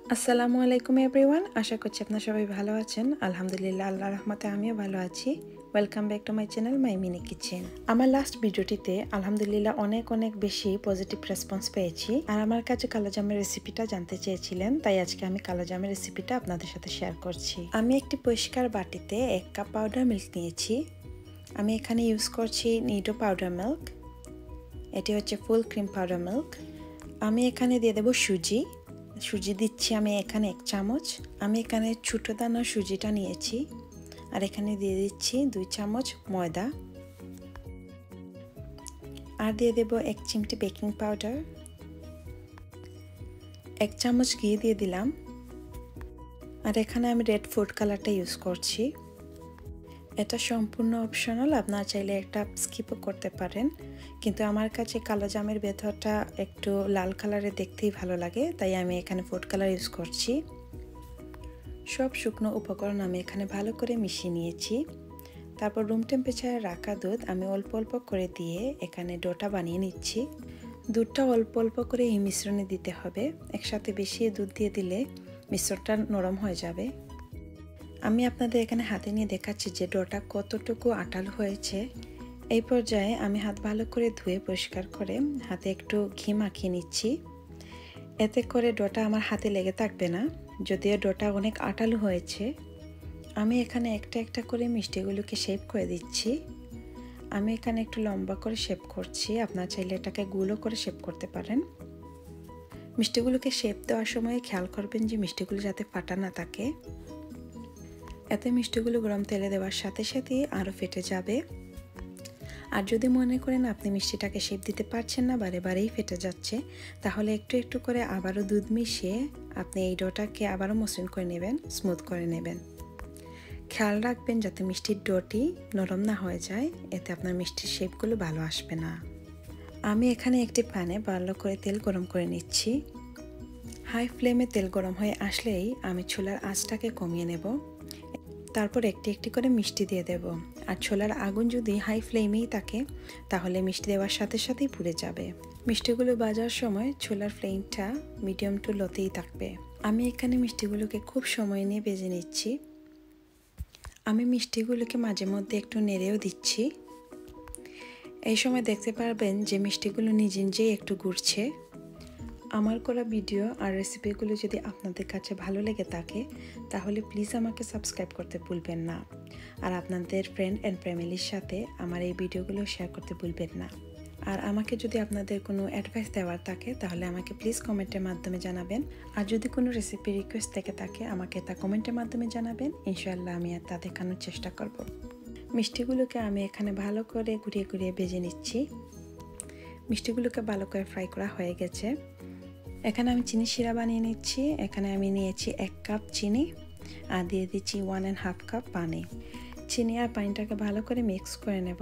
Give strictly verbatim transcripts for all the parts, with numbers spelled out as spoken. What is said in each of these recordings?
আসসালামু আলাইকুম এভরিওয়ান, আশা করছি আপনারা সবাই ভালো আছেন। আলহামদুলিল্লাহ, আল্লাহর রহমতে আমিও ভালো আছি। Welcome back to my channel my mini kitchen. আমার লাস্ট ভিডিওটিতে আলহামদুলিল্লাহ অনেক অনেক বেশি পজিটিভ রেসপন্স পেয়েছি, আর আমার কাছে কালোজামের রেসিপিটা জানতে চেয়েছিলেন, তাই আজকে আমি কালোজামের রেসিপিটা আপনাদের সাথে শেয়ার করছি। আমি একটি পরিষ্কার বাটিতে এক কাপ পাউডার মিল্ক নিয়েছি। আমি এখানে ইউজ করছি নিডো পাউডার মিল্ক। এটি হচ্ছে ফুল ক্রিম পাউডার মিল্ক। আমি এখানে দিয়ে দেবো সুজি। সুজি দিচ্ছি আমি এখানে এক চামচ। আমি এখানে ছোটো দানা সুজিটা নিয়েছি, আর এখানে দিয়ে দিচ্ছি দুই চামচ ময়দা, আর দিয়ে দেব এক চিমটি বেকিং পাউডার, এক চামচ ঘি দিয়ে দিলাম, আর এখানে আমি রেড ফুড কালারটা ইউজ করছি। এটা সম্পূর্ণ অপশনাল, আপনারা চাইলে একটা স্কিপও করতে পারেন, কিন্তু আমার কাছে কালো জামের ভেতরটা একটু লাল কালারে দেখতেই ভালো লাগে, তাই আমি এখানে ফুড কালার ইউজ করছি। সব শুকনো উপকরণ আমি এখানে ভালো করে মিশিয়ে নিয়েছি। তারপর রুম টেম্পারেচারে রাখা দুধ আমি অল্প অল্প করে দিয়ে এখানে ডোটা বানিয়ে নিচ্ছি। দুধটা অল্প অল্প করে এই মিশ্রণে দিতে হবে, একসাথে বেশি দুধ দিয়ে দিলে মিশ্রণটা নরম হয়ে যাবে। আমি আপনাদের এখানে হাতে নিয়ে দেখাচ্ছি যে ডোটা কতটুকু আটাল হয়েছে। এই পর্যায়ে আমি হাত ভালো করে ধুয়ে পরিষ্কার করে হাতে একটু ঘি মাখিয়ে নিচ্ছি, এতে করে ডোটা আমার হাতে লেগে থাকবে না। যদিও ডোটা অনেক আটালো হয়েছে, আমি এখানে একটা একটা করে মিষ্টিগুলোকে শেপ করে দিচ্ছি। আমি এখানে একটু লম্বা করে শেপ করছি, আপনারা চাইলে এটাকে গুলো করে শেপ করতে পারেন। মিষ্টিগুলোকে শেপ দেওয়ার সময় খেয়াল করবেন যে মিষ্টিগুলো যাতে ফাটা না থাকে, এতে মিষ্টিগুলো গরম তেলে দেওয়ার সাথে সাথেই আরও ফেটে যাবে। আর যদি মনে করেন আপনি মিষ্টিটাকে শেপ দিতে পারছেন না, বারে বারেই ফেটে যাচ্ছে, তাহলে একটু একটু করে আবারও দুধ মিশিয়ে আপনি এই ডোটাকে আবারও মসৃণ করে নেবেন, স্মুথ করে নেবেন। খেয়াল রাখবেন যাতে মিষ্টির ডোটি নরম না হয়ে যায়, এতে আপনার মিষ্টির শেপগুলো ভালো আসবে না। আমি এখানে একটি প্যানে ভালো করে তেল গরম করে নিচ্ছি। হাই ফ্লেমে তেল গরম হয়ে আসলেই আমি ছোলার আঁচটাকে কমিয়ে নেব, তারপর একটি একটি করে মিষ্টি দিয়ে দেব। আর ছোলার আগুন যদি হাই ফ্লেমেই থাকে তাহলে মিষ্টি দেওয়ার সাথে সাথেই পুড়ে যাবে। মিষ্টিগুলো ভাজার সময় ছোলার ফ্লেমটা মিডিয়াম টু লোতেই থাকবে। আমি এখানে মিষ্টিগুলোকে খুব সময় নিয়ে ভেজে নিচ্ছি। আমি মিষ্টিগুলোকে মাঝে মধ্যে একটু নেড়েও দিচ্ছি। এই সময় দেখতে পারবেন যে মিষ্টিগুলো নিজে নিজেই একটু ঘুরছে। আমার করা ভিডিও আর রেসিপিগুলো যদি আপনাদের কাছে ভালো লেগে থাকে তাহলে প্লিজ আমাকে সাবস্ক্রাইব করতে ভুলবেন না, আর আপনাদের ফ্রেন্ড অ্যান্ড ফ্যামিলির সাথে আমার এই ভিডিওগুলো শেয়ার করতে ভুলবেন না। আর আমাকে যদি আপনাদের কোনো অ্যাডভাইস দেওয়ার থাকে তাহলে আমাকে প্লিজ কমেন্টের মাধ্যমে জানাবেন, আর যদি কোনো রেসিপি রিকোয়েস্ট থেকে থাকে আমাকে তা কমেন্টের মাধ্যমে জানাবেন। ইনশাআল্লাহ আমি তা দেখানোর চেষ্টা করব। মিষ্টিগুলোকে আমি এখানে ভালো করে ঘুরিয়ে ঘুরিয়ে ভেজে নিচ্ছি। মিষ্টিগুলোকে ভালো করে ফ্রাই করা হয়ে গেছে। এখানে আমি চিনি শিরা বানিয়ে নিচ্ছি। এখানে আমি নিয়েছি এক কাপ চিনি, আর দিয়ে দিচ্ছি ওয়ান অ্যান্ড হাফ কাপ পানি। চিনি আর পানিটাকে ভালো করে মিক্স করে নেব।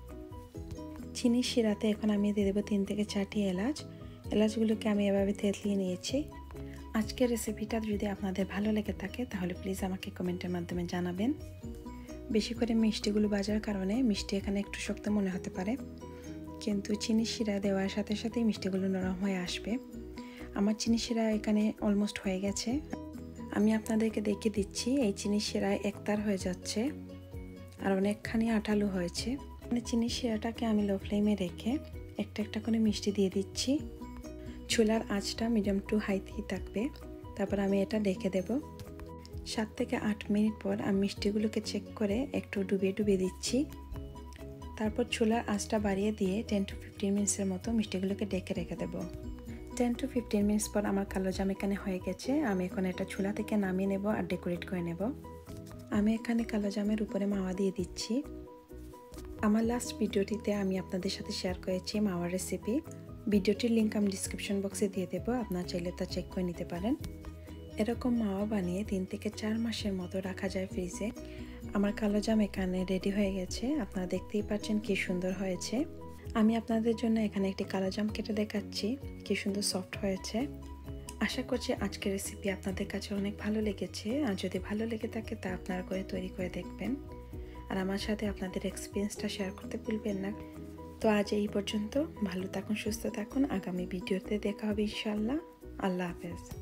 চিনি শিরাতে এখন আমি দিয়ে দেবো তিন থেকে চারটি এলাচ। এলাচগুলোকে আমি এভাবে থেতলিয়ে নিয়েছি। আজকের রেসিপিটা যদি আপনাদের ভালো লেগে থাকে তাহলে প্লিজ আমাকে কমেন্টের মাধ্যমে জানাবেন। বেশি করে মিষ্টিগুলো ভাজার কারণে মিষ্টি এখানে একটু শক্ত মনে হতে পারে, কিন্তু চিনি শিরা দেওয়ার সাথে সাথেই মিষ্টিগুলো নরম হয়ে আসবে। আমার চিনি শিরা এখানে অলমোস্ট হয়ে গেছে। আমি আপনাদেরকে দেখিয়ে দিচ্ছি এই চিনি শিরায় একতার হয়ে যাচ্ছে আর অনেকখানি আঠালো হয়েছে। মানে চিনি শিরাটাকে আমি লো ফ্লেমে রেখে একটা একটা করে মিষ্টি দিয়ে দিচ্ছি। চুলার আঁচটা মিডিয়াম টু হাইতেই থাকবে। তারপর আমি এটা ঢেকে দেব। সাত থেকে আট মিনিট পর আমি মিষ্টিগুলোকে চেক করে একটু ডুবিয়ে ডুবিয়ে দিচ্ছি। তারপর চুলার আঁচটা বাড়িয়ে দিয়ে টেন টু ফিফটিন মিনিটসের মতো মিষ্টিগুলোকে ঢেকে রেখে দেবো। টেন টু ফিফটিন মিনিটস পর আমার কালো জাম এখানে হয়ে গেছে। আমি এখন এটা চুলা থেকে নামিয়ে নেব আর ডেকোরেট করে নেব। আমি এখানে কালো জামের উপরে মাওয়া দিয়ে দিচ্ছি। আমার লাস্ট ভিডিওটিতে আমি আপনাদের সাথে শেয়ার করেছি মাওয়ার রেসিপি। ভিডিওটির লিঙ্ক আমি ডিসক্রিপশন বক্সে দিয়ে দেবো, আপনারা চাইলে তা চেক করে নিতে পারেন। এরকম মাওয়া বানিয়ে তিন থেকে চার মাসের মতো রাখা যায় ফ্রিজে। আমার কালো জাম এখানে রেডি হয়ে গেছে, আপনারা দেখতেই পাচ্ছেন কি সুন্দর হয়েছে। আমি আপনাদের জন্য এখানে একটি কালো জাম কেটে দেখাচ্ছি, কি সুন্দর সফট হয়েছে। আশা করছি আজকের রেসিপি আপনাদের কাছে অনেক ভালো লেগেছে, আর যদি ভালো লেগে থাকে তা আপনারা করে তৈরি করে দেখবেন, আর আমার সাথে আপনাদের এক্সপিরিয়েন্সটা শেয়ার করতে ভুলবেন না। তো আজ এই পর্যন্ত, ভালো থাকুন, সুস্থ থাকুন। আগামী ভিডিওতে দেখা হবে ইনশাআল্লাহ। আল্লাহ হাফেজ।